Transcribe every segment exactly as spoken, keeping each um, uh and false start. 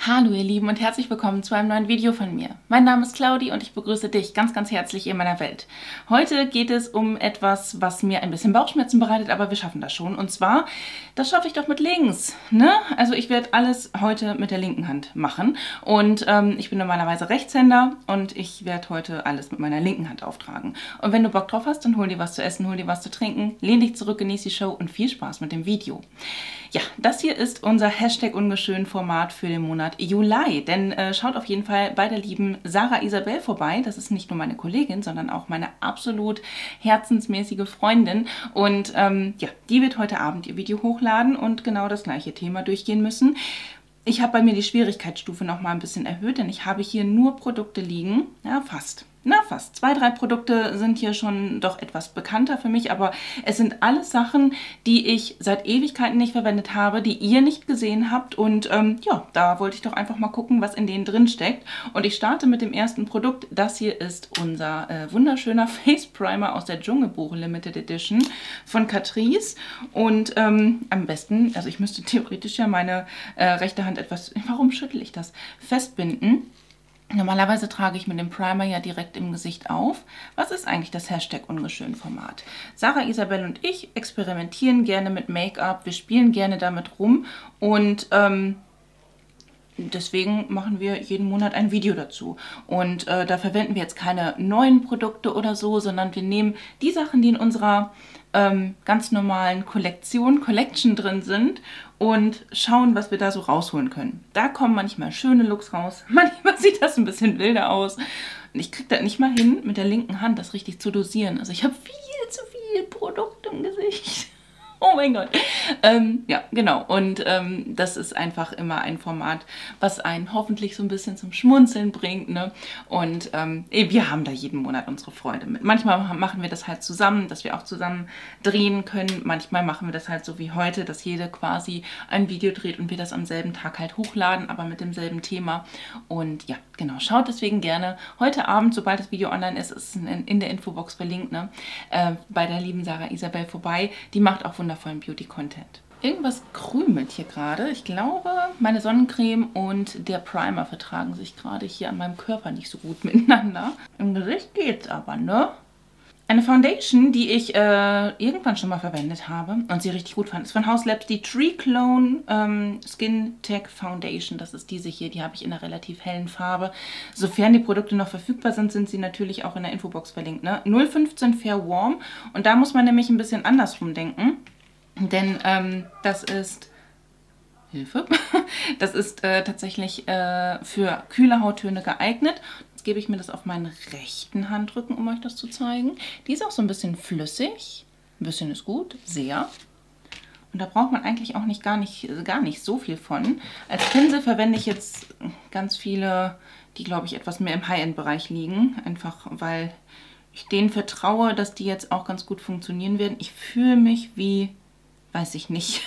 Hallo ihr Lieben und herzlich willkommen zu einem neuen Video von mir. Mein Name ist Claudi und ich begrüße dich ganz, ganz herzlich in meiner Welt. Heute geht es um etwas, was mir ein bisschen Bauchschmerzen bereitet, aber wir schaffen das schon. Und zwar, das schaffe ich doch mit links, ne? Also ich werde alles heute mit der linken Hand machen. Und ähm, ich bin normalerweise Rechtshänder und ich werde heute alles mit meiner linken Hand auftragen. Und wenn du Bock drauf hast, dann hol dir was zu essen, hol dir was zu trinken, lehn dich zurück, genieß die Show und viel Spaß mit dem Video. Ja, das hier ist unser Hashtag ungeschön Format für den Monat Juli, denn äh, schaut auf jeden Fall bei der lieben Sarah Isabel vorbei. Das ist nicht nur meine Kollegin, sondern auch meine absolut herzensmäßige Freundin und ähm, ja, die wird heute Abend ihr Video hochladen und genau das gleiche Thema durchgehen müssen. Ich habe bei mir die Schwierigkeitsstufe noch mal ein bisschen erhöht, denn ich habe hier nur Produkte liegen, ja fast. Na, fast. Zwei, drei Produkte sind hier schon doch etwas bekannter für mich, aber es sind alles Sachen, die ich seit Ewigkeiten nicht verwendet habe, die ihr nicht gesehen habt und ähm, ja, da wollte ich doch einfach mal gucken, was in denen drin steckt. Und ich starte mit dem ersten Produkt. Das hier ist unser äh, wunderschöner Face Primer aus der Dschungelbuch Limited Edition von Catrice und ähm, am besten, also ich müsste theoretisch ja meine äh, rechte Hand etwas, warum schüttel ich das, festbinden. Normalerweise trage ich mit dem Primer ja direkt im Gesicht auf. Was ist eigentlich das Hashtag ungeschön Format? Sarah Isabel und ich experimentieren gerne mit Make-up, wir spielen gerne damit rum und ähm, deswegen machen wir jeden Monat ein Video dazu. Und äh, da verwenden wir jetzt keine neuen Produkte oder so, sondern wir nehmen die Sachen, die in unserer ähm, ganz normalen Kollektion, Collection drin sind und schauen, was wir da so rausholen können. Da kommen manchmal schöne Looks raus, manchmal sieht das ein bisschen wilder aus. Und ich kriege das nicht mal hin, mit der linken Hand das richtig zu dosieren. Also ich habe viel zu viel Produkt im Gesicht. Oh mein Gott. Ähm, ja, genau. Und ähm, das ist einfach immer ein Format, was einen hoffentlich so ein bisschen zum Schmunzeln bringt, ne? Und ähm, wir haben da jeden Monat unsere Freude mit. Manchmal machen wir das halt zusammen, dass wir auch zusammen drehen können. Manchmal machen wir das halt so wie heute, dass jede quasi ein Video dreht und wir das am selben Tag halt hochladen, aber mit demselben Thema. Und ja, genau. Schaut deswegen gerne heute Abend, sobald das Video online ist, ist es in, in der Infobox verlinkt, ne? Äh, bei der lieben Sarah Isabel vorbei. Die macht auch wundervollen Beauty-Content. Irgendwas krümelt hier gerade. Ich glaube, meine Sonnencreme und der Primer vertragen sich gerade hier an meinem Körper nicht so gut miteinander. Im Gesicht geht's aber, ne? Eine Foundation, die ich äh, irgendwann schon mal verwendet habe und sie richtig gut fand, ist von Haus Labs die Tree Clone ähm, Skin Tech Foundation. Das ist diese hier, die habe ich in einer relativ hellen Farbe. Sofern die Produkte noch verfügbar sind, sind sie natürlich auch in der Infobox verlinkt, ne? null fünfzehn Fair Warm und da muss man nämlich ein bisschen andersrum denken. Denn ähm, das ist, Hilfe, das ist äh, tatsächlich äh, für kühle Hauttöne geeignet. Jetzt gebe ich mir das auf meinen rechten Handrücken, um euch das zu zeigen. Die ist auch so ein bisschen flüssig. Ein bisschen ist gut, sehr. Und da braucht man eigentlich auch nicht gar nicht, gar nicht so viel von. Als Pinsel verwende ich jetzt ganz viele, die glaube ich etwas mehr im High-End-Bereich liegen. Einfach weil ich denen vertraue, dass die jetzt auch ganz gut funktionieren werden. Ich fühle mich wie... Weiß ich nicht.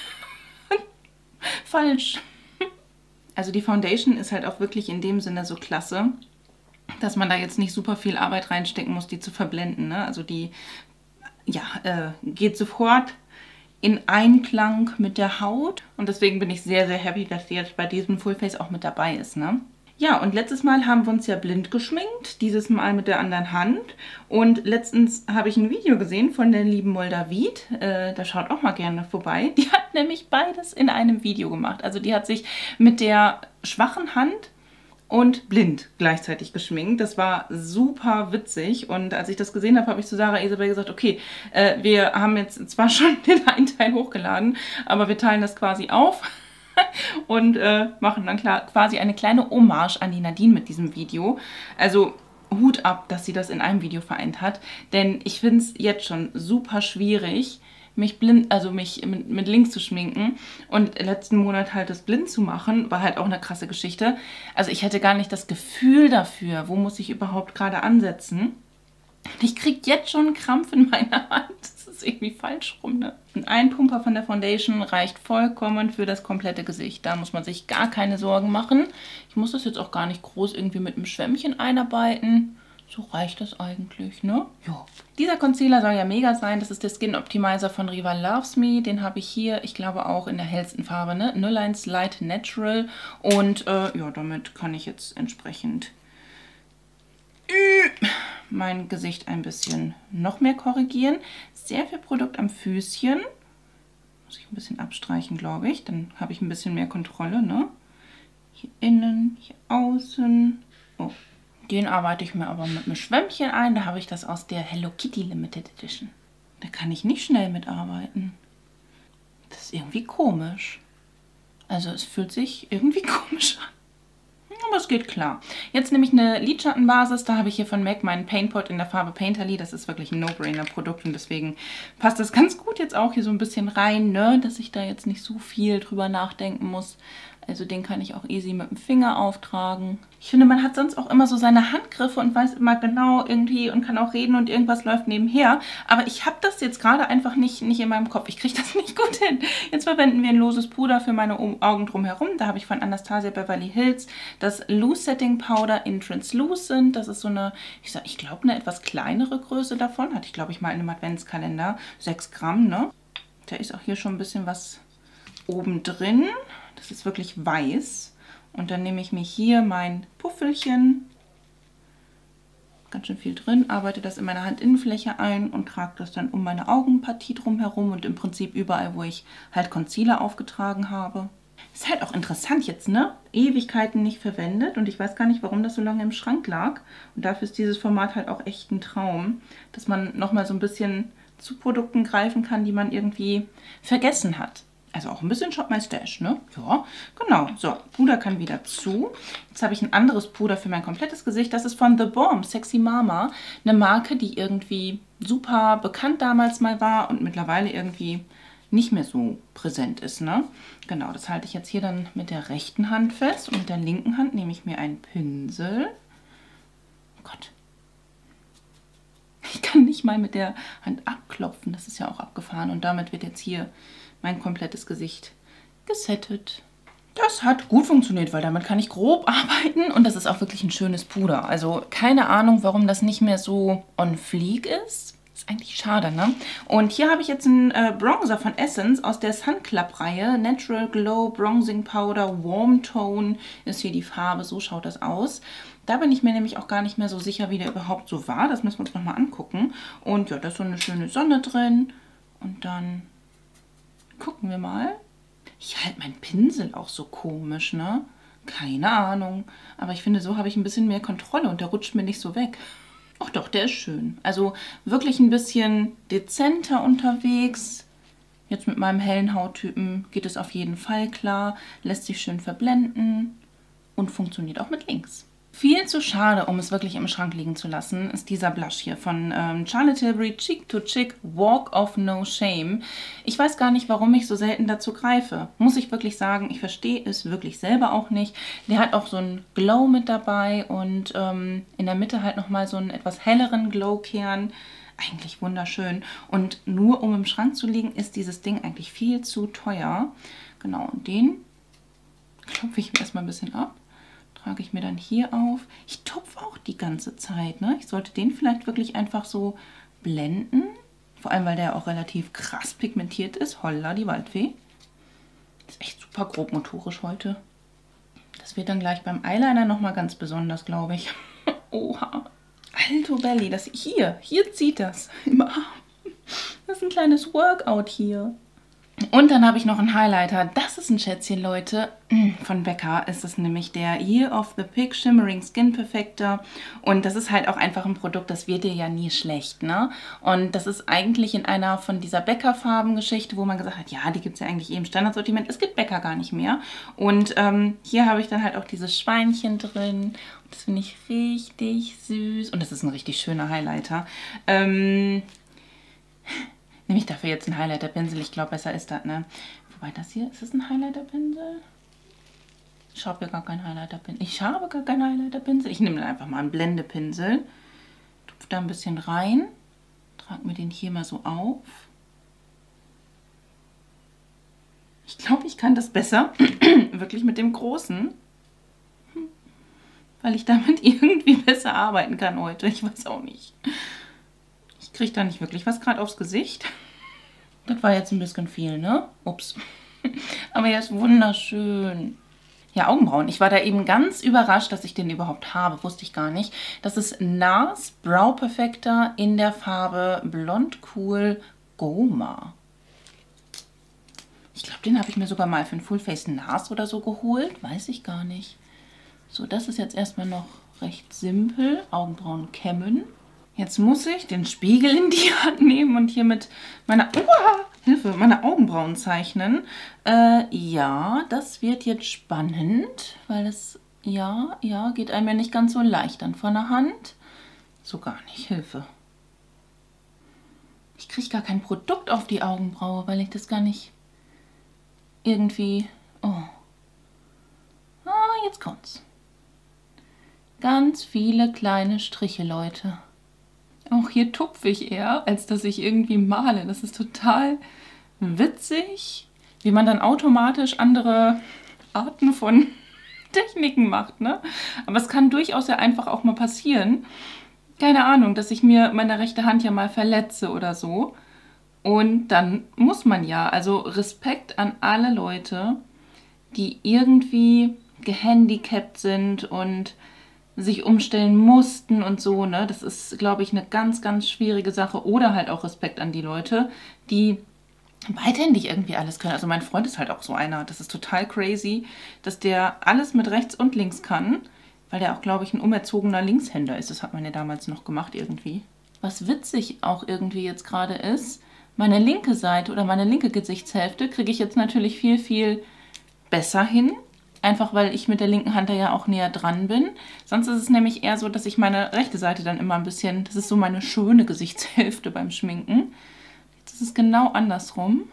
Falsch. Also die Foundation ist halt auch wirklich in dem Sinne so klasse, dass man da jetzt nicht super viel Arbeit reinstecken muss, die zu verblenden, ne? Also die ja, äh, geht sofort in Einklang mit der Haut. Und deswegen bin ich sehr, sehr happy, dass die jetzt bei diesem Full Face auch mit dabei ist, ne? Ja, und letztes Mal haben wir uns ja blind geschminkt, dieses Mal mit der anderen Hand. Und letztens habe ich ein Video gesehen von der lieben Moldavid, äh, da schaut auch mal gerne vorbei. Die hat nämlich beides in einem Video gemacht. Also die hat sich mit der schwachen Hand und blind gleichzeitig geschminkt. Das war super witzig und als ich das gesehen habe, habe ich zu Sarah Isabel gesagt, okay, äh, wir haben jetzt zwar schon den einen Teil hochgeladen, aber wir teilen das quasi auf. Und äh, machen dann klar quasi eine kleine Hommage an die Nadine mit diesem Video. Also Hut ab, dass sie das in einem Video vereint hat. Denn ich finde es jetzt schon super schwierig, mich blind, also mich mit, mit links zu schminken. Und letzten Monat halt das blind zu machen, war halt auch eine krasse Geschichte. Also ich hatte gar nicht das Gefühl dafür, wo muss ich überhaupt gerade ansetzen. Ich kriege jetzt schon einen Krampf in meiner Hand. Das ist irgendwie falsch rum, ne? Und ein Pumper von der Foundation reicht vollkommen für das komplette Gesicht. Da muss man sich gar keine Sorgen machen. Ich muss das jetzt auch gar nicht groß irgendwie mit einem Schwämmchen einarbeiten, So reicht das eigentlich, ne? Ja. Dieser Concealer soll ja mega sein. Das ist der Skin Optimizer von Rival Loves Me. Den habe ich hier, ich glaube auch in der hellsten Farbe, ne? null eins Light Natural. Und äh, ja, damit kann ich jetzt entsprechend mein Gesicht ein bisschen noch mehr korrigieren. Sehr viel Produkt am Füßchen. Muss ich ein bisschen abstreichen, glaube ich. Dann habe ich ein bisschen mehr Kontrolle, ne? Hier innen, hier außen. Oh. Den arbeite ich mir aber mit einem Schwämmchen ein. Da habe ich das aus der Hello Kitty Limited Edition. Da kann ich nicht schnell mitarbeiten. Das ist irgendwie komisch. Also es fühlt sich irgendwie komisch an. Aber es geht klar. Jetzt nehme ich eine Lidschattenbasis. Da habe ich hier von MAC meinen Paintpot in der Farbe Painterly. Das ist wirklich ein No-Brainer-Produkt und deswegen passt das ganz gut jetzt auch hier so ein bisschen rein, ne? Dass ich da jetzt nicht so viel drüber nachdenken muss. Also den kann ich auch easy mit dem Finger auftragen. Ich finde, man hat sonst auch immer so seine Handgriffe und weiß immer genau irgendwie und kann auch reden und irgendwas läuft nebenher. Aber ich habe das jetzt gerade einfach nicht, nicht in meinem Kopf. Ich kriege das nicht gut hin. Jetzt verwenden wir ein loses Puder für meine Augen drumherum. Da habe ich von Anastasia Beverly Hills das Loose Setting Powder in Translucent. Das ist so eine, ich sag, ich glaube, eine etwas kleinere Größe davon. Hatte ich, glaube ich, mal in einem Adventskalender. sechs Gramm, ne? Da ist auch hier schon ein bisschen was oben drin. Das ist wirklich weiß. Und dann nehme ich mir hier mein Puffelchen, ganz schön viel drin, arbeite das in meine Handinnenfläche ein und trage das dann um meine Augenpartie drumherum und im Prinzip überall, wo ich halt Concealer aufgetragen habe. Ist halt auch interessant jetzt, ne? Ewigkeiten nicht verwendet und ich weiß gar nicht, warum das so lange im Schrank lag. Und dafür ist dieses Format halt auch echt ein Traum, dass man nochmal so ein bisschen zu Produkten greifen kann, die man irgendwie vergessen hat. Also auch ein bisschen Shop My Stash, ne? Ja, genau. So, Puder kann wieder zu. Jetzt habe ich ein anderes Puder für mein komplettes Gesicht. Das ist von The Balm Sexy Mama. Eine Marke, die irgendwie super bekannt damals mal war und mittlerweile irgendwie nicht mehr so präsent ist, ne? Genau, das halte ich jetzt hier dann mit der rechten Hand fest. Und mit der linken Hand nehme ich mir einen Pinsel. Oh Gott. Ich kann nicht mal mit der Hand abklopfen. Das ist ja auch abgefahren. Und damit wird jetzt hier mein komplettes Gesicht gesettet. Das hat gut funktioniert, weil damit kann ich grob arbeiten und das ist auch wirklich ein schönes Puder. Also keine Ahnung, warum das nicht mehr so on fleek ist. Ist eigentlich schade, ne? Und hier habe ich jetzt einen äh, Bronzer von Essence aus der Sun Club-Reihe. Natural Glow Bronzing Powder Warm Tone ist hier die Farbe. So schaut das aus. Da bin ich mir nämlich auch gar nicht mehr so sicher, wie der überhaupt so war. Das müssen wir uns nochmal angucken. Und ja, da ist so eine schöne Sonne drin. Und dann gucken wir mal. Ich halte meinen Pinsel auch so komisch, ne? Keine Ahnung. Aber ich finde, so habe ich ein bisschen mehr Kontrolle und der rutscht mir nicht so weg. Ach doch, der ist schön. Also wirklich ein bisschen dezenter unterwegs. Jetzt mit meinem hellen Hauttypen geht es auf jeden Fall klar. Lässt sich schön verblenden und funktioniert auch mit links. Viel zu schade, um es wirklich im Schrank liegen zu lassen, ist dieser Blush hier von ähm, Charlotte Tilbury Cheek to Cheek Walk of No Shame. Ich weiß gar nicht, warum ich so selten dazu greife. Muss ich wirklich sagen, ich verstehe es wirklich selber auch nicht. Der hat auch so einen Glow mit dabei und ähm, in der Mitte halt nochmal so einen etwas helleren Glow-Kern. Eigentlich wunderschön. Und nur um im Schrank zu liegen, ist dieses Ding eigentlich viel zu teuer. Genau, und den klopfe ich mir erstmal ein bisschen ab. Trage ich mir dann hier auf. Ich tupfe auch die ganze Zeit, ne? Ich sollte den vielleicht wirklich einfach so blenden. Vor allem, weil der auch relativ krass pigmentiert ist. Holla, die Waldfee. Ist echt super grobmotorisch heute. Das wird dann gleich beim Eyeliner nochmal ganz besonders, glaube ich. Oha. Alto Belly, das hier. Hier zieht das im Arm. Das ist ein kleines Workout hier. Und dann habe ich noch einen Highlighter. Das ist ein Schätzchen, Leute. Von Becca ist es nämlich der Year of the Pig Shimmering Skin Perfector. Und das ist halt auch einfach ein Produkt, das wird dir ja nie schlecht, ne? Und das ist eigentlich in einer von dieser Becca-Farben-Geschichte, wo man gesagt hat, ja, die gibt es ja eigentlich eh im Standardsortiment. Es gibt Becca gar nicht mehr. Und ähm, hier habe ich dann halt auch dieses Schweinchen drin. Und das finde ich richtig süß. Und das ist ein richtig schöner Highlighter. Ähm... Nehme ich dafür jetzt einen Highlighter-Pinsel. Ich glaube, besser ist das, ne? Wobei das hier, ist das ein Highlighter-Pinsel? Ich habe ja gar keinen Highlighter-Pinsel. Ich habe gar keinen Highlighter-Pinsel. Ich nehme dann einfach mal einen Blendepinsel. Tupfe da ein bisschen rein. Trage mir den hier mal so auf. Ich glaube, ich kann das besser. Wirklich mit dem Großen. weil ich damit irgendwie besser arbeiten kann heute. Ich weiß auch nicht. Ich kriege da nicht wirklich was gerade aufs Gesicht. Das war jetzt ein bisschen viel, ne? Ups. Aber er ist wunderschön. Ja, Augenbrauen. Ich war da eben ganz überrascht, dass ich den überhaupt habe. Wusste ich gar nicht. Das ist NARS Brow Perfector in der Farbe Blond Cool Goma. Ich glaube, den habe ich mir sogar mal für ein Full Face NARS oder so geholt. Weiß ich gar nicht. So, das ist jetzt erstmal noch recht simpel. Augenbrauen kämmen. Jetzt muss ich den Spiegel in die Hand nehmen und hier mit meiner... Uah, Hilfe, meine Augenbrauen zeichnen. Äh, ja, das wird jetzt spannend, weil es, ja, ja, geht einem ja nicht ganz so leicht dann von der Hand. So gar nicht, Hilfe. Ich kriege gar kein Produkt auf die Augenbraue, weil ich das gar nicht irgendwie... Oh. Ah, jetzt kommt's. Ganz viele kleine Striche, Leute. Auch hier tupfe ich eher, als dass ich irgendwie male. Das ist total witzig, wie man dann automatisch andere Arten von Techniken macht, ne? Aber es kann durchaus ja einfach auch mal passieren. Keine Ahnung, dass ich mir meine rechte Hand ja mal verletze oder so. Und dann muss man ja, also Respekt an alle Leute, die irgendwie gehandicapt sind und sich umstellen mussten und so, ne? Das ist, glaube ich, eine ganz, ganz schwierige Sache. Oder halt auch Respekt an die Leute, die beidhändig irgendwie alles können. Also mein Freund ist halt auch so einer. Das ist total crazy, dass der alles mit rechts und links kann, weil der auch, glaube ich, ein umerzogener Linkshänder ist. Das hat man ja damals noch gemacht irgendwie. Was witzig auch irgendwie jetzt gerade ist, meine linke Seite oder meine linke Gesichtshälfte kriege ich jetzt natürlich viel, viel besser hin. Einfach weil ich mit der linken Hand da ja auch näher dran bin. Sonst ist es nämlich eher so, dass ich meine rechte Seite dann immer ein bisschen, das ist so meine schöne Gesichtshälfte beim Schminken. Jetzt ist es genau andersrum.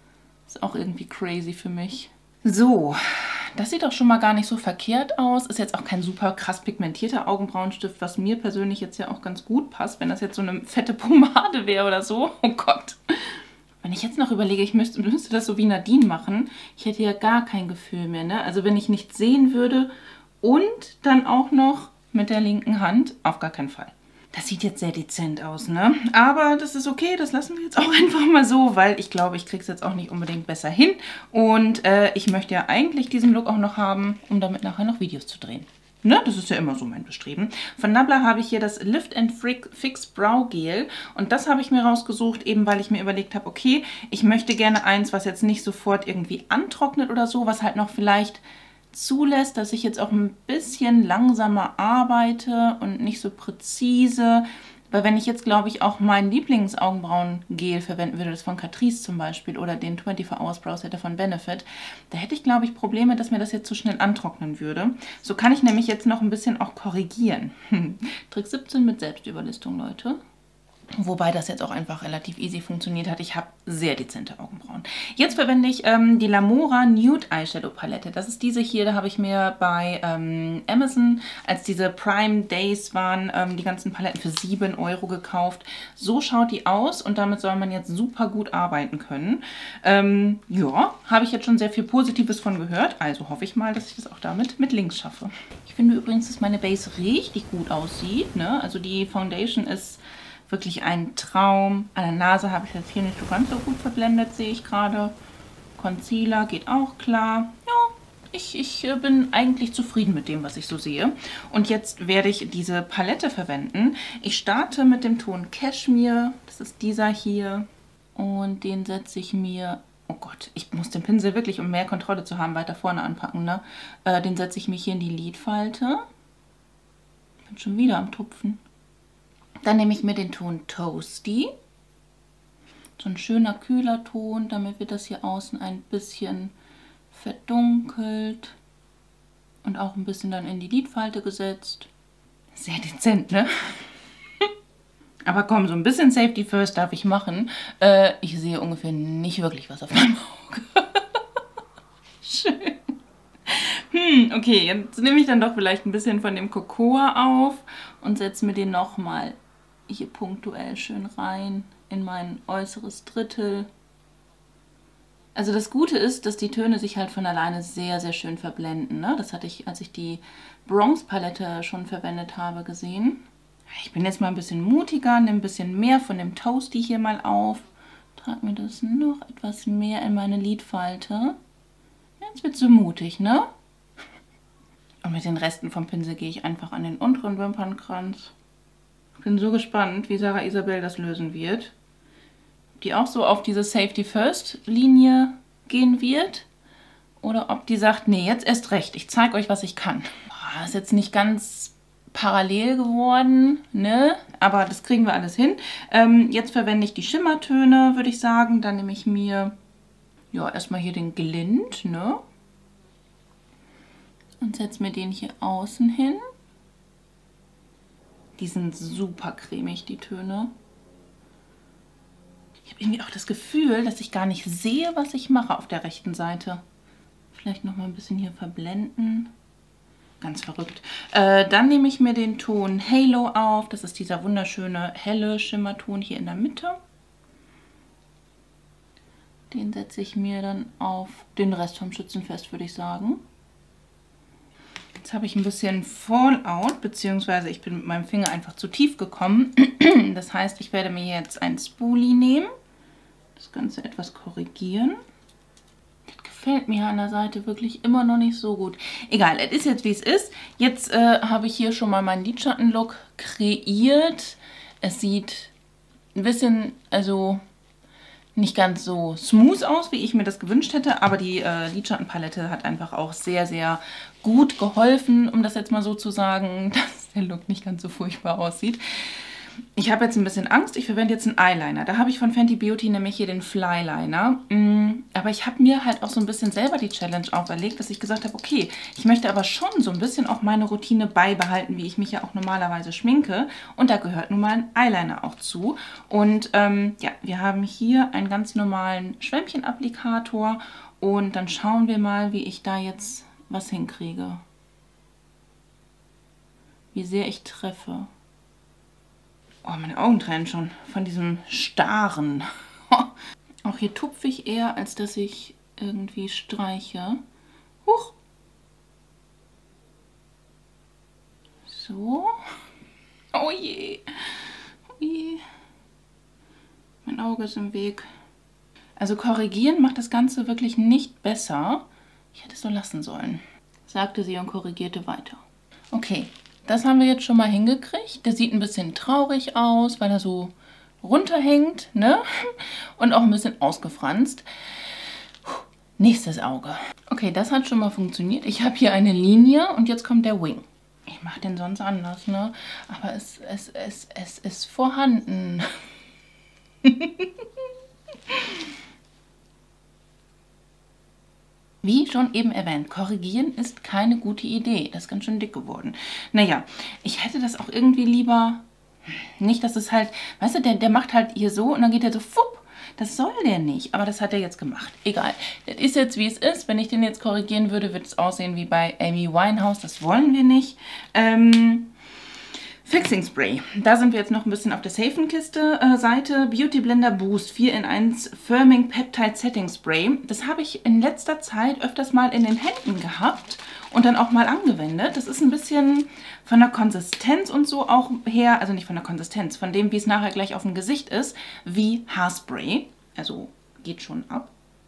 Ist auch irgendwie crazy für mich. So, das sieht doch schon mal gar nicht so verkehrt aus. Ist jetzt auch kein super krass pigmentierter Augenbrauenstift, was mir persönlich jetzt ja auch ganz gut passt, wenn das jetzt so eine fette Pomade wäre oder so. Oh Gott. Wenn ich jetzt noch überlege, ich müsste, müsste das so wie Nadine machen, ich hätte ja gar kein Gefühl mehr, ne? Also wenn ich nichts sehen würde und dann auch noch mit der linken Hand, auf gar keinen Fall. Das sieht jetzt sehr dezent aus, ne? Aber das ist okay, das lassen wir jetzt auch einfach mal so, weil ich glaube, ich kriege es jetzt auch nicht unbedingt besser hin. Und äh, ich möchte ja eigentlich diesen Look auch noch haben, um damit nachher noch Videos zu drehen. Ne? Das ist ja immer so mein Bestreben. Von Nabla habe ich hier das Lift and Fix Brow Gel und das habe ich mir rausgesucht, eben weil ich mir überlegt habe, okay, ich möchte gerne eins, was jetzt nicht sofort irgendwie antrocknet oder so, was halt noch vielleicht zulässt, dass ich jetzt auch ein bisschen langsamer arbeite und nicht so präzise. Weil wenn ich jetzt, glaube ich, auch mein Lieblingsaugenbrauengel verwenden würde, das von Catrice zum Beispiel, oder den vierundzwanzig Hours Brow Setter von Benefit, da hätte ich, glaube ich, Probleme, dass mir das jetzt zu schnell antrocknen würde. So kann ich nämlich jetzt noch ein bisschen auch korrigieren. Trick siebzehn mit Selbstüberlistung, Leute. Wobei das jetzt auch einfach relativ easy funktioniert hat. Ich habe sehr dezente Augenbrauen. Jetzt verwende ich ähm, die Lamora Nude Eyeshadow Palette. Das ist diese hier, da habe ich mir bei ähm, Amazon, als diese Prime Days waren, ähm, die ganzen Paletten für sieben Euro gekauft. So schaut die aus und damit soll man jetzt super gut arbeiten können. Ähm, ja, habe ich jetzt schon sehr viel Positives von gehört. Also hoffe ich mal, dass ich das auch damit mit links schaffe. Ich finde übrigens, dass meine Base richtig gut aussieht, ne? Also die Foundation ist wirklich ein Traum. An der Nase habe ich jetzt hier nicht so ganz so gut verblendet, sehe ich gerade. Concealer geht auch klar. Ja, ich, ich bin eigentlich zufrieden mit dem, was ich so sehe. Und jetzt werde ich diese Palette verwenden. Ich starte mit dem Ton Cashmere. Das ist dieser hier. Und den setze ich mir... Oh Gott, ich muss den Pinsel wirklich, um mehr Kontrolle zu haben, weiter vorne anpacken, ne? Äh, den setze ich mir hier in die Lidfalte. Bin schon wieder am Tupfen. Dann nehme ich mir den Ton Toasty. So ein schöner, kühler Ton, damit wird das hier außen ein bisschen verdunkelt. Und auch ein bisschen dann in die Lidfalte gesetzt. Sehr dezent, ne? Aber komm, so ein bisschen Safety First darf ich machen. Äh, ich sehe ungefähr nicht wirklich was auf meinem Auge. Schön. Hm, okay, jetzt nehme ich dann doch vielleicht ein bisschen von dem Cocoa auf und setze mir den nochmal hier punktuell schön rein in mein äußeres Drittel. Also das Gute ist, dass die Töne sich halt von alleine sehr, sehr schön verblenden. Ne? Das hatte ich, als ich die Bronze-Palette schon verwendet habe, gesehen. Ich bin jetzt mal ein bisschen mutiger, nehme ein bisschen mehr von dem Toasty hier mal auf. Trage mir das noch etwas mehr in meine Lidfalte. Jetzt wird es so mutig, ne? Und mit den Resten vom Pinsel gehe ich einfach an den unteren Wimpernkranz. Ich bin so gespannt, wie Sarah Isabel das lösen wird. Die auch so auf diese Safety First Linie gehen wird oder ob die sagt, nee, jetzt erst recht, ich zeige euch, was ich kann. Boah, ist jetzt nicht ganz parallel geworden, ne? Aber das kriegen wir alles hin. Ähm, jetzt verwende ich die Schimmertöne, würde ich sagen. Dann nehme ich mir ja erstmal hier den Glint, ne? Und setze mir den hier außen hin. Die sind super cremig, die Töne. Ich habe irgendwie auch das Gefühl, dass ich gar nicht sehe, was ich mache auf der rechten Seite. Vielleicht noch mal ein bisschen hier verblenden. Ganz verrückt. Äh, dann nehme ich mir den Ton Halo auf. Das ist dieser wunderschöne helle Schimmerton hier in der Mitte. Den setze ich mir dann auf den Rest vom Schützenfest, würde ich sagen. Jetzt habe ich ein bisschen Fallout, beziehungsweise ich bin mit meinem Finger einfach zu tief gekommen. Das heißt, ich werde mir jetzt ein Spoolie nehmen, das Ganze etwas korrigieren. Das gefällt mir an der Seite wirklich immer noch nicht so gut. Egal, es ist jetzt wie es ist. Jetzt äh, habe ich hier schon mal meinen Lidschattenlook kreiert. Es sieht ein bisschen, also nicht ganz so smooth aus, wie ich mir das gewünscht hätte, aber die äh, Lidschattenpalette hat einfach auch sehr, sehr gut geholfen, um das jetzt mal so zu sagen, dass der Look nicht ganz so furchtbar aussieht. Ich habe jetzt ein bisschen Angst, ich verwende jetzt einen Eyeliner. Da habe ich von Fenty Beauty nämlich hier den Flyliner. Aber ich habe mir halt auch so ein bisschen selber die Challenge auferlegt, dass ich gesagt habe, okay, ich möchte aber schon so ein bisschen auch meine Routine beibehalten, wie ich mich ja auch normalerweise schminke. Und da gehört nun mal ein Eyeliner auch zu. Und ähm, ja, wir haben hier einen ganz normalen Schwämmchen-Applikator. Und dann schauen wir mal, wie ich da jetzt was hinkriege. Wie sehr ich treffe. Oh, meine Augen tränen schon von diesem Starren. Auch hier tupfe ich eher, als dass ich irgendwie streiche. Huch. So. Oh je. Oh je. Mein Auge ist im Weg. Also korrigieren macht das Ganze wirklich nicht besser. Ich hätte es so lassen sollen, sagte sie und korrigierte weiter. Okay. Das haben wir jetzt schon mal hingekriegt. Der sieht ein bisschen traurig aus, weil er so runterhängt, ne? Und auch ein bisschen ausgefranst. Nächstes Auge. Okay, das hat schon mal funktioniert. Ich habe hier eine Linie und jetzt kommt der Wing. Ich mache den sonst anders, ne? Aber es, es, es, es ist vorhanden. Wie schon eben erwähnt, korrigieren ist keine gute Idee. Das ist ganz schön dick geworden. Naja, ich hätte das auch irgendwie lieber... Nicht, dass es halt... Weißt du, der, der macht halt hier so und dann geht er so... Fupp, das soll der nicht. Aber das hat er jetzt gemacht. Egal. Das ist jetzt, wie es ist. Wenn ich den jetzt korrigieren würde, würde es aussehen wie bei Amy Winehouse. Das wollen wir nicht. Ähm... Fixing Spray. Da sind wir jetzt noch ein bisschen auf der Safen-Kiste äh, Seite. Beauty Blender Boost vier in eins Firming Peptide Setting Spray. Das habe ich in letzter Zeit öfters mal in den Händen gehabt und dann auch mal angewendet. Das ist ein bisschen von der Konsistenz und so auch her, also nicht von der Konsistenz, von dem, wie es nachher gleich auf dem Gesicht ist, wie Haarspray. Also geht schon ab.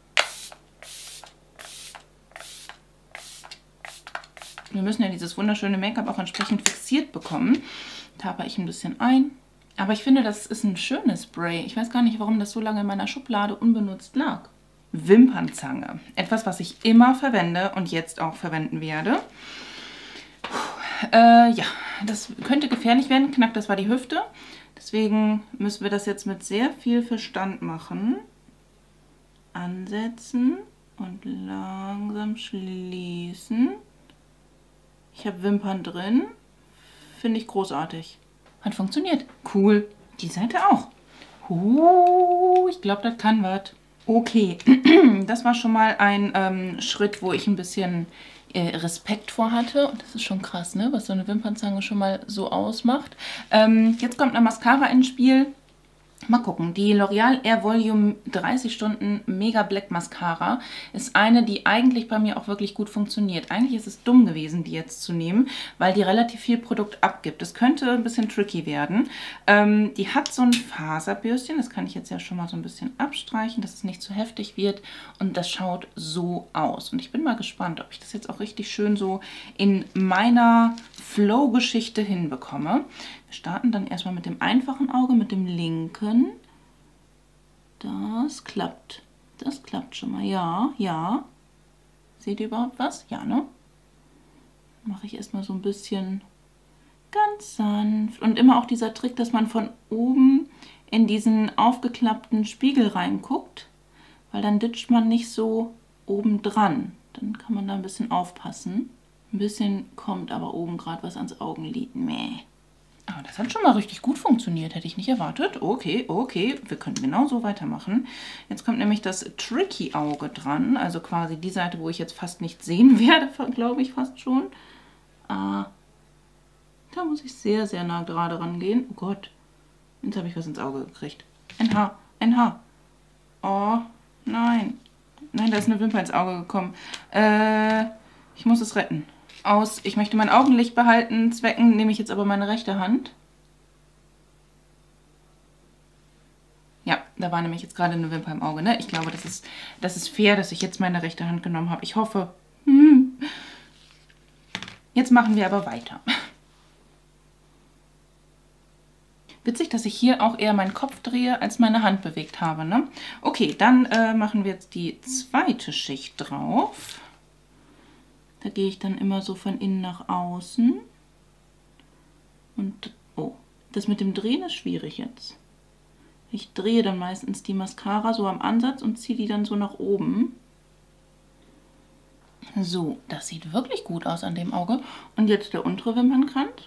Wir müssen ja dieses wunderschöne Make-up auch entsprechend fixiert bekommen. Taper ich ein bisschen ein. Aber ich finde, das ist ein schönes Spray. Ich weiß gar nicht, warum das so lange in meiner Schublade unbenutzt lag. Wimpernzange. Etwas, was ich immer verwende und jetzt auch verwenden werde. Puh, äh, ja, das könnte gefährlich werden. Knack, das war die Hüfte. Deswegen müssen wir das jetzt mit sehr viel Verstand machen. Ansetzen und langsam schließen. Ich habe Wimpern drin. Finde ich großartig. Hat funktioniert. Cool. Die Seite auch. Uh, ich glaube, das kann was. Okay, das war schon mal ein ähm, Schritt, wo ich ein bisschen äh, Respekt vor hatte. Und das ist schon krass, ne? Was so eine Wimpernzange schon mal so ausmacht. Ähm, jetzt kommt eine Mascara ins Spiel. Mal gucken, die L'Oreal Air Volume dreißig Stunden Mega Black Mascara ist eine, die eigentlich bei mir auch wirklich gut funktioniert. Eigentlich ist es dumm gewesen, die jetzt zu nehmen, weil die relativ viel Produkt abgibt. Das könnte ein bisschen tricky werden. Ähm, die hat so ein Faserbürstchen, das kann ich jetzt ja schon mal so ein bisschen abstreichen, dass es nicht zu heftig wird. Und das schaut so aus. Und ich bin mal gespannt, ob ich das jetzt auch richtig schön so in meiner Flow-Geschichte hinbekomme. Wir starten dann erstmal mit dem einfachen Auge, mit dem linken. Das klappt. Das klappt schon mal. Ja, ja. Seht ihr überhaupt was? Ja, ne? Mache ich erstmal so ein bisschen ganz sanft. Und immer auch dieser Trick, dass man von oben in diesen aufgeklappten Spiegel reinguckt, weil dann ditcht man nicht so oben dran. Dann kann man da ein bisschen aufpassen. Ein bisschen kommt aber oben gerade was ans Augenlid. Meh. Aber das hat schon mal richtig gut funktioniert. Hätte ich nicht erwartet. Okay, okay. Wir können genau so weitermachen. Jetzt kommt nämlich das Tricky-Auge dran. Also quasi die Seite, wo ich jetzt fast nichts sehen werde, glaube ich fast schon. Ah, da muss ich sehr, sehr nah gerade rangehen. Oh Gott. Jetzt habe ich was ins Auge gekriegt. Ein Haar. Ein Haar. Oh, nein. Nein, da ist eine Wimper ins Auge gekommen. Äh, ich muss es retten. Aus, ich möchte mein Augenlicht behalten, Zwecken nehme ich jetzt aber meine rechte Hand. Ja, da war nämlich jetzt gerade eine Wimper im Auge, ne? Ich glaube, das ist, das ist fair, dass ich jetzt meine rechte Hand genommen habe. Ich hoffe. Hm. Jetzt machen wir aber weiter. Witzig, dass ich hier auch eher meinen Kopf drehe, als meine Hand bewegt habe, ne? Okay, dann äh, machen wir jetzt die zweite Schicht drauf. Da gehe ich dann immer so von innen nach außen. Und, oh, das mit dem Drehen ist schwierig jetzt. Ich drehe dann meistens die Mascara so am Ansatz und ziehe die dann so nach oben. So, das sieht wirklich gut aus an dem Auge. Und jetzt der untere Wimpernkranz.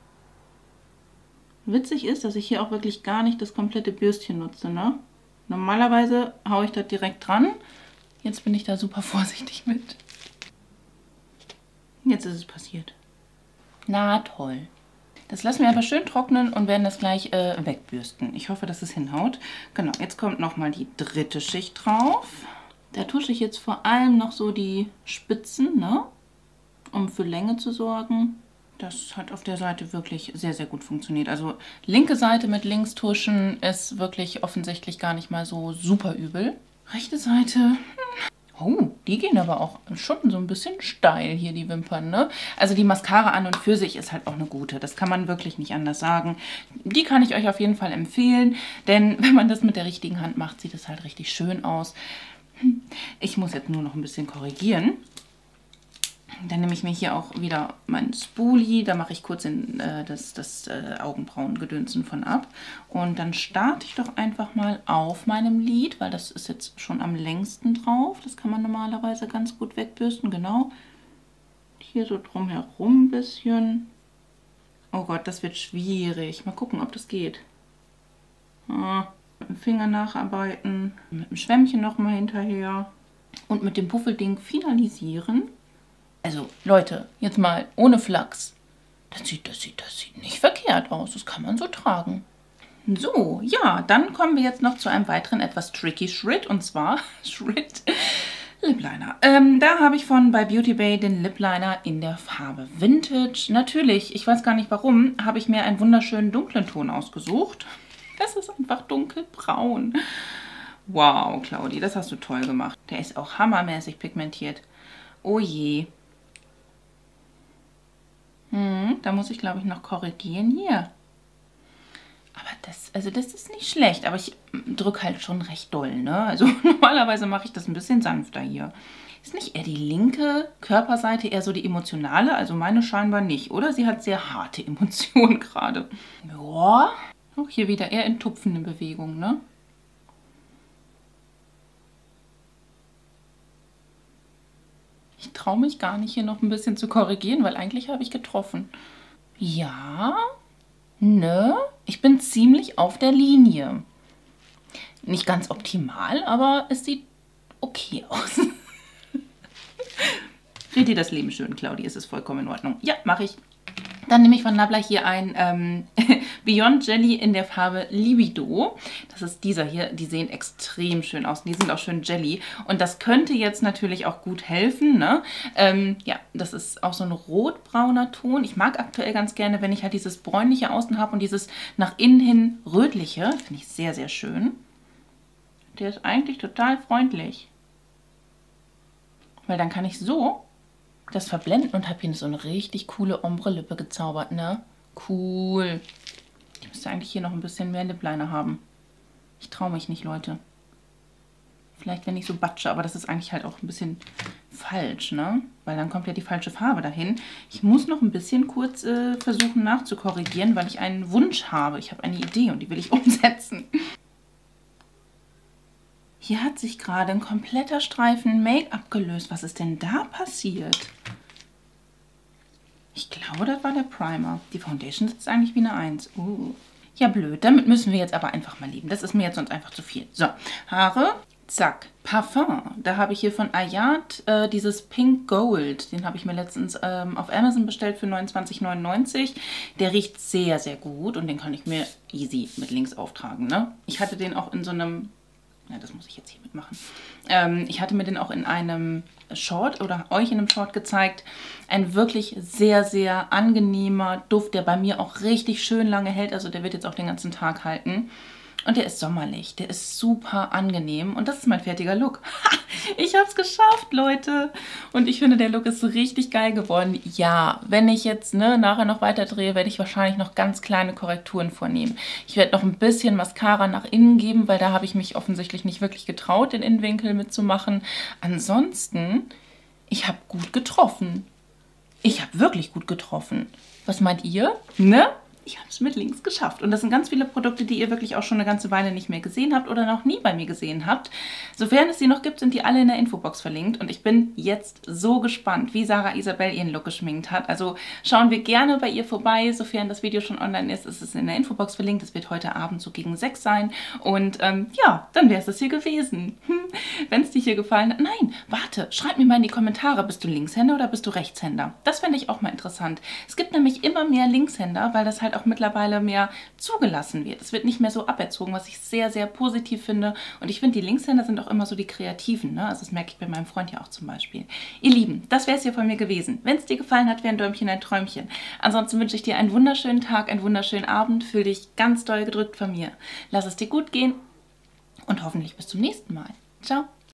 Witzig ist, dass ich hier auch wirklich gar nicht das komplette Bürstchen nutze, ne? Normalerweise haue ich das direkt dran. Jetzt bin ich da super vorsichtig mit. Jetzt ist es passiert. Na toll. Das lassen wir aber schön trocknen und werden das gleich äh, wegbürsten. Ich hoffe, dass es hinhaut. Genau, jetzt kommt nochmal die dritte Schicht drauf. Da tusche ich jetzt vor allem noch so die Spitzen, ne? Um für Länge zu sorgen. Das hat auf der Seite wirklich sehr, sehr gut funktioniert. Also linke Seite mit Linkstuschen ist wirklich offensichtlich gar nicht mal so super übel. Rechte Seite... Hm. Oh, die gehen aber auch schon so ein bisschen steil hier, die Wimpern, ne? Also die Mascara an und für sich ist halt auch eine gute. Das kann man wirklich nicht anders sagen. Die kann ich euch auf jeden Fall empfehlen, denn wenn man das mit der richtigen Hand macht, sieht es halt richtig schön aus. Ich muss jetzt nur noch ein bisschen korrigieren. Dann nehme ich mir hier auch wieder meinen Spoolie, da mache ich kurz in, äh, das, das äh, Augenbrauengedönsen von ab. Und dann starte ich doch einfach mal auf meinem Lid, weil das ist jetzt schon am längsten drauf. Das kann man normalerweise ganz gut wegbürsten, genau. Hier so drumherum ein bisschen. Oh Gott, das wird schwierig. Mal gucken, ob das geht. Ah, mit dem Finger nacharbeiten, mit dem Schwämmchen nochmal hinterher und mit dem Puffelding finalisieren. Also, Leute, jetzt mal ohne Flachs. Das sieht, das sieht, das sieht nicht verkehrt aus. Das kann man so tragen. So, ja, dann kommen wir jetzt noch zu einem weiteren etwas tricky Schritt. Und zwar Schritt Lip Liner. Ähm, da habe ich von bei Beauty Bay den Lip Liner in der Farbe Vintage. Natürlich, ich weiß gar nicht warum, habe ich mir einen wunderschönen dunklen Ton ausgesucht. Das ist einfach dunkelbraun. Wow, Claudi, das hast du toll gemacht. Der ist auch hammermäßig pigmentiert. Oh je. Hm, da muss ich, glaube ich, noch korrigieren hier. Aber das, also das ist nicht schlecht, aber ich drücke halt schon recht doll, ne? Also normalerweise mache ich das ein bisschen sanfter hier. Ist nicht eher die linke Körperseite eher so die emotionale? Also meine scheinbar nicht, oder? Sie hat sehr harte Emotionen gerade. Ja, auch hier wieder eher in tupfende Bewegung, ne? Ich traue mich gar nicht, hier noch ein bisschen zu korrigieren, weil eigentlich habe ich getroffen. Ja, ne? Ich bin ziemlich auf der Linie. Nicht ganz optimal, aber es sieht okay aus. Red dir das Leben schön, Claudi, ist es vollkommen in Ordnung. Ja, mache ich. Dann nehme ich von Nabla hier ein ähm, Beyond Jelly in der Farbe Libido. Das ist dieser hier. Die sehen extrem schön aus. Die sind auch schön Jelly. Und das könnte jetzt natürlich auch gut helfen. Ne? Ähm, ja, das ist auch so ein rotbrauner Ton. Ich mag aktuell ganz gerne, wenn ich halt dieses bräunliche Außen habe und dieses nach innen hin rötliche. Finde ich sehr, sehr schön. Der ist eigentlich total freundlich. Weil dann kann ich so das verblenden und habe hier so eine richtig coole Ombre-Lippe gezaubert, ne? Cool. Ich müsste eigentlich hier noch ein bisschen mehr Lip-Liner haben. Ich traue mich nicht, Leute. Vielleicht, wenn ich so batsche, aber das ist eigentlich halt auch ein bisschen falsch, ne? Weil dann kommt ja die falsche Farbe dahin. Ich muss noch ein bisschen kurz äh, versuchen nachzukorrigieren, weil ich einen Wunsch habe. Ich habe eine Idee und die will ich umsetzen. Hier hat sich gerade ein kompletter Streifen Make-up gelöst. Was ist denn da passiert? Ich glaube, das war der Primer. Die Foundation sitzt eigentlich wie eine eins. Uh. Ja, blöd. Damit müssen wir jetzt aber einfach mal leben. Das ist mir jetzt sonst einfach zu viel. So, Haare. Zack. Parfum. Da habe ich hier von Ayat äh, dieses Pink Gold. Den habe ich mir letztens ähm, auf Amazon bestellt für neunundzwanzig neunundneunzig. Der riecht sehr, sehr gut und den kann ich mir easy mit links auftragen. Ne? Ich hatte den auch in so einem... Ja, das muss ich jetzt hier mitmachen. Ähm, ich hatte mir den auch in einem Short oder euch in einem Short gezeigt. Ein wirklich sehr, sehr angenehmer Duft, der bei mir auch richtig schön lange hält. Also der wird jetzt auch den ganzen Tag halten. Und der ist sommerlich. Der ist super angenehm. Und das ist mein fertiger Look. Ich habe es geschafft, Leute. Und ich finde, der Look ist so richtig geil geworden. Ja, wenn ich jetzt ne, nachher noch weiter drehe, werde ich wahrscheinlich noch ganz kleine Korrekturen vornehmen. Ich werde noch ein bisschen Mascara nach innen geben, weil da habe ich mich offensichtlich nicht wirklich getraut, den Innenwinkel mitzumachen. Ansonsten, ich habe gut getroffen. Ich habe wirklich gut getroffen. Was meint ihr? Ne? Ich habe es mit links geschafft. Und das sind ganz viele Produkte, die ihr wirklich auch schon eine ganze Weile nicht mehr gesehen habt oder noch nie bei mir gesehen habt. Sofern es sie noch gibt, sind die alle in der Infobox verlinkt. Und ich bin jetzt so gespannt, wie Sarah Isabel ihren Look geschminkt hat. Also schauen wir gerne bei ihr vorbei. Sofern das Video schon online ist, ist es in der Infobox verlinkt. Es wird heute Abend so gegen sechs sein. Und ähm, ja, dann wäre es das hier gewesen. Hm. Wenn es dir hier gefallen hat. Nein, warte, schreib mir mal in die Kommentare, bist du Linkshänder oder bist du Rechtshänder? Das fände ich auch mal interessant. Es gibt nämlich immer mehr Linkshänder, weil das halt auch mittlerweile mehr zugelassen wird. Es wird nicht mehr so aberzogen, was ich sehr, sehr positiv finde. Und ich finde, die Linkshänder sind auch immer so die Kreativen. Ne? Also das merke ich bei meinem Freund ja auch zum Beispiel. Ihr Lieben, das wäre es hier von mir gewesen. Wenn es dir gefallen hat, wäre ein Däumchen ein Träumchen. Ansonsten wünsche ich dir einen wunderschönen Tag, einen wunderschönen Abend. Fühl dich ganz doll gedrückt von mir. Lass es dir gut gehen und hoffentlich bis zum nächsten Mal. Ciao!